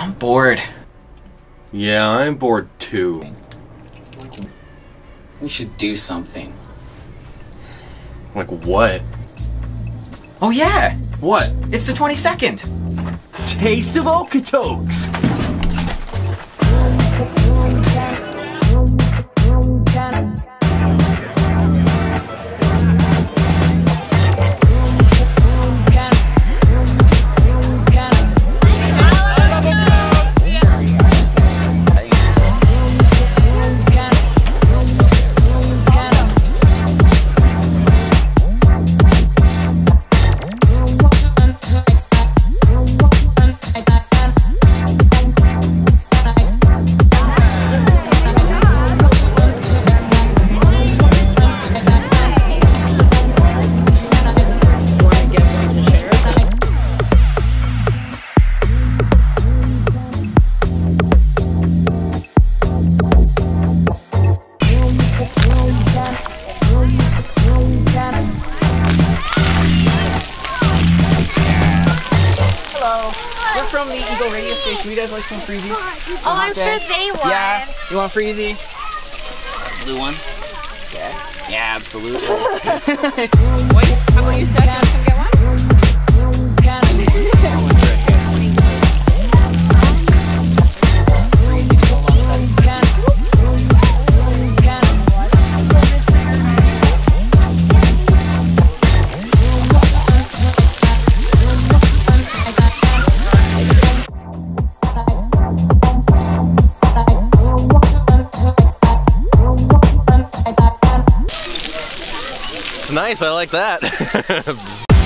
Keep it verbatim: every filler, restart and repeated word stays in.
I'm bored. Yeah, I'm bored too. We should do something. Like what? Oh yeah! What? It's the twenty-second! Taste of Okotoks! We're from the Eagle radio station. You guys like some freezy? Oh, I'm sure they want. Yeah. You want freezy? Blue one? Yeah. Yeah, absolutely. Wait, how about you, Seth? You want to come get one? It's nice, I like that.